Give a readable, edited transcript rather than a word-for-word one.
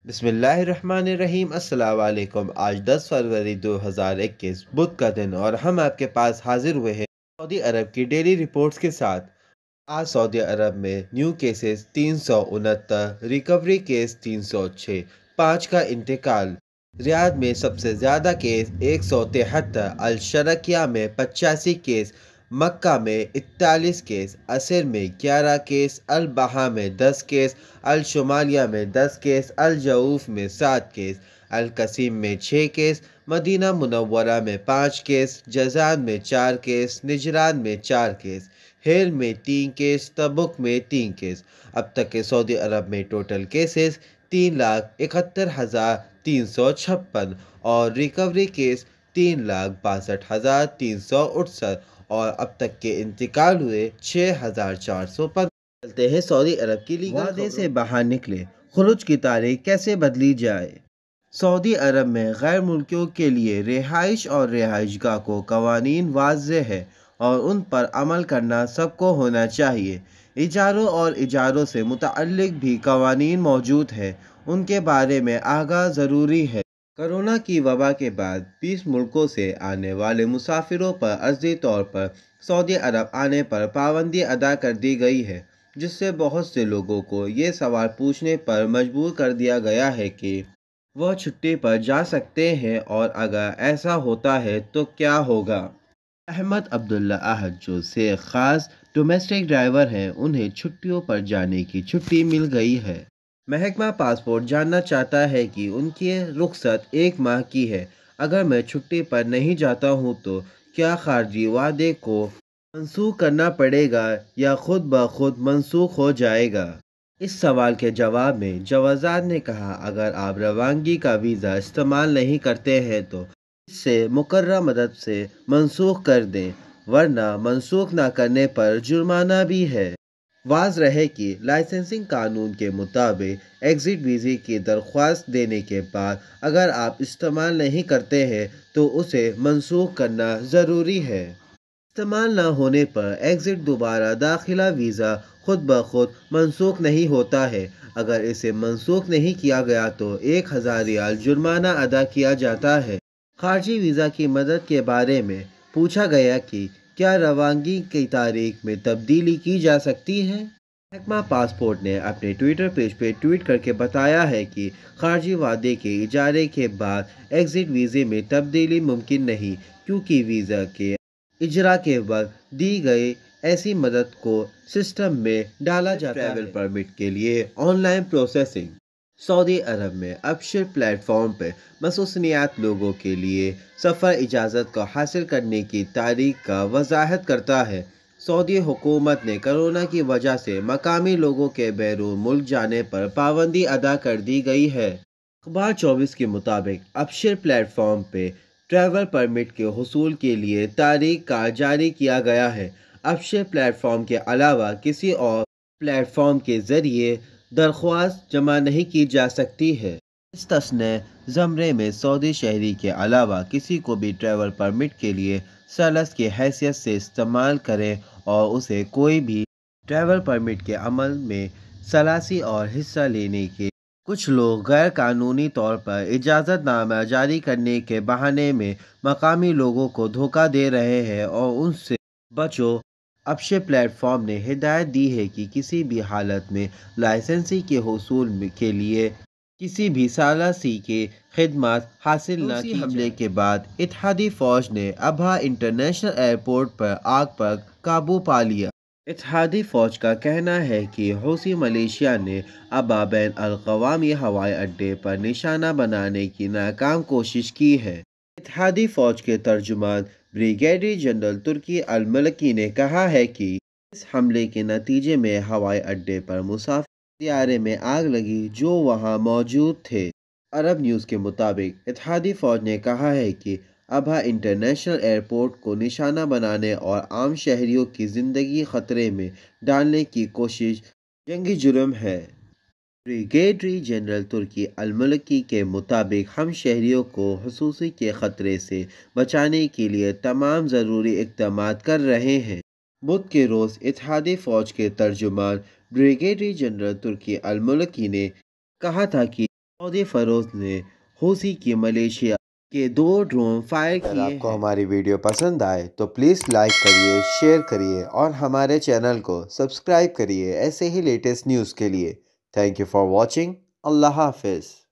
بسم اللہ الرحمن الرحیم۔ السلام علیکم۔ آج 10 فروری 2021 بدھ کا دن اور ہم آپ کے پاس حاضر ہوئے ہیں سعودی عرب کی ڈیلی رپورٹس کے ساتھ۔ آج سعودی عرب میں نیو کیسز 369، ریکوری کیس 306، 5 کا انتقال۔ ریاض میں سب سے زیادہ کیس 173، الشرقیہ میں 85 کیس، مکہ میں 41 کیس، عسیر میں 11 کیس، البحا میں 10 کیس، الشمالیہ میں 10 کیس، الجوف میں 7 کیس، القصیم میں 6 کیس، مدینہ منورہ میں 5 کیس، جازان میں 4 کیس، نجران میں 4 کیس، ہیل میں 3 کیس، تبوک میں 3 کیس۔ اب تک کے سعودی عرب میں ٹوٹل کیسز 3,71,356 اور ریکوری کیس 3,62,368 اور اب تک کے انتقال ہوئے 6,415۔ چلتے ہیں سعودی عرب کی لیگل وعدے سے باہر نکلے، خروج کی تاریخ کیسے بدلی جائے۔ سعودی عرب میں غیر ملکیوں کے لیے رہائش اور رہائش گاہ کو قوانین واضح ہے اور ان پر عمل کرنا سب کو ہونا چاہیے۔ اجاروں اور اجاروں سے متعلق بھی قوانین موجود ہیں، ان کے بارے میں آگاہ ضروری ہے۔ کرونا کی وبا کے بعد 20 ملکوں سے آنے والے مسافروں پر عرضی طور پر سعودی عرب آنے پر پابندی عائد کر دی گئی ہے، جس سے بہت سے لوگوں کو یہ سوال پوچھنے پر مجبور کر دیا گیا ہے کہ وہ چھٹی پر جا سکتے ہیں اور اگر ایسا ہوتا ہے تو کیا ہوگا۔ احمد عبداللہ احد جو سے خاص ڈومیسٹک ڈرائیور ہیں، انہیں چھٹیوں پر جانے کی چھٹی مل گئی ہے۔ محکمہ پاسپورٹ جاننا چاہتا ہے کہ ان کی رخصت 1 ماہ کی ہے۔ اگر میں چھٹی پر نہیں جاتا ہوں تو کیا خارجی وعدے کو منسوخ کرنا پڑے گا یا خود بخود منسوخ ہو جائے گا؟ اس سوال کے جواب میں جوازات نے کہا، اگر آپ روانگی کا ویزا استعمال نہیں کرتے ہیں تو اس سے مقررہ مدت سے منسوخ کر دیں، ورنہ منسوخ نہ کرنے پر جرمانہ بھی ہے۔ واضح رہے کہ لائسنسنگ قانون کے مطابق ایگزٹ ویزے کی درخواست دینے کے بعد اگر آپ استعمال نہیں کرتے ہیں تو اسے منسوخ کرنا ضروری ہے۔ استعمال نہ ہونے پر ایگزٹ دوبارہ داخلہ ویزا خود بخود منسوخ نہیں ہوتا ہے۔ اگر اسے منسوخ نہیں کیا گیا تو 1,000 ریال جرمانہ ادا کیا جاتا ہے۔ خارجی ویزا کی مدت کے بارے میں پوچھا گیا کہ کیا روانگی کی تاریخ میں تبدیلی کی جا سکتی ہے؟ محکمہ پاسپورٹ نے اپنے ٹویٹر پیج پہ ٹویٹ کر کے بتایا ہے کہ خارجی وعدے کے اجارے کے بعد ایگزٹ ویزے میں تبدیلی ممکن نہیں، کیونکہ ویزا کے اجرا کے وقت دی گئی ایسی مدت کو سسٹم میں ڈالا جاتا ہے۔ ٹریول پرمٹ کے لیے آن لائن پروسیسنگ۔ سعودی عرب میں ابشر پلیٹ فارم پہ مصنوعات لوگوں کے لیے سفر اجازت کو حاصل کرنے کی تاریخ کا وضاحت کرتا ہے۔ سعودی حکومت نے کرونا کی وجہ سے مقامی لوگوں کے بیرون ملک جانے پر پابندی عائد کر دی گئی ہے۔ اخبار 24 کے مطابق ابشر پلیٹ فارم پہ ٹریول پرمٹ کے حصول کے لیے تاریخ کا جاری کیا گیا ہے۔ ابشر پلیٹ فارم کے علاوہ کسی اور پلیٹ فارم کے ذریعے درخواست جمع نہیں کی جا سکتی ہے۔ مستثنی زمرے میں سعودی شہری کے علاوہ کسی کو بھی ٹریول پرمٹ کے لیے ثالث کی حیثیت سے استعمال کریں اور اسے کوئی بھی ٹریول پرمٹ کے عمل میں ثالثی اور حصہ لینے کے کچھ لوگ غیر قانونی طور پر اجازت نامہ جاری کرنے کے بہانے میں مقامی لوگوں کو دھوکہ دے رہے ہیں اور ان سے بچو۔ ابشر پلیٹ فارم نے ہدایت دی ہے کہ کسی بھی حالت میں لائسنسی کے حصول کے لیے کسی بھی ثالثی کی خدمات حاصل نہ کی جائے۔ حملے کے بعد اتحادی فوج نے ابہا انٹرنیشنل ایئرپورٹ پر آگ پر قابو پا لیا۔ اتحادی فوج کا کہنا ہے کہ حوثی ملیشیا نے ابہا بین الاقوامی ہوائی اڈے پر نشانہ بنانے کی ناکام کوشش کی ہے۔ اتحادی فوج کے ترجمان بریگیڈیئر جنرل ترکی الملکی نے کہا ہے کہ اس حملے کے نتیجے میں ہوائی اڈے پر مسافر طیارے میں آگ لگی جو وہاں موجود تھے۔ عرب نیوز کے مطابق اتحادی فوج نے کہا ہے کہ ابہا انٹرنیشنل ایئرپورٹ کو نشانہ بنانے اور عام شہریوں کی زندگی خطرے میں ڈالنے کی کوشش جنگی جرم ہے۔ بریگیڈیئر جنرل ترکی الملکی کے مطابق ہم شہریوں کو خصوصی کے خطرے سے بچانے کے لیے تمام ضروری اقدامات کر رہے ہیں۔ بدھ کے روز اتحادی فوج کے ترجمان بریگیڈیئر جنرل ترکی الملکی نے کہا تھا کہ سعودی فوج نے حوثی کی ملیشیا کے 2 ڈرون فائر کیے ہیں۔ اگر آپ کو ہماری ویڈیو پسند آئے تو پلیز لائک کریے، شیئر کریے اور ہمارے چینل کو سبسکرائب کریے ایسے ہی لیٹسٹ نیوز کے لیے۔ Thank you for watching. اللہ حافظ۔